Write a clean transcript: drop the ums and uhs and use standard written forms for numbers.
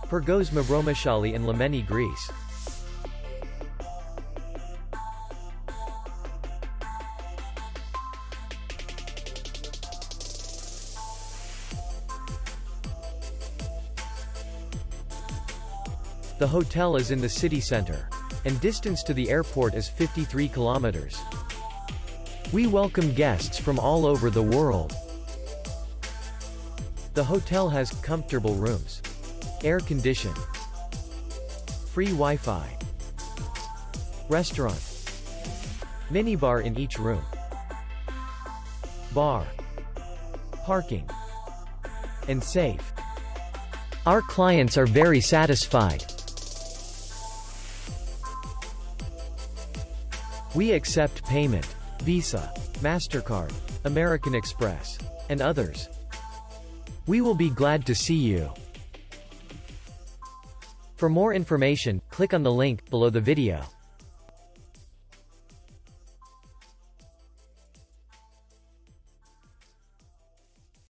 Pirgos Mavromichali in Limeni, Greece. The hotel is in the city center, and distance to the airport is 53 kilometers. We welcome guests from all over the world. The hotel has comfortable rooms, air-conditioned, free Wi-Fi, restaurant, minibar in each room, bar, parking, and safe. Our clients are very satisfied. We accept payment, Visa, MasterCard, American Express, and others. We will be glad to see you. For more information, click on the link below the video.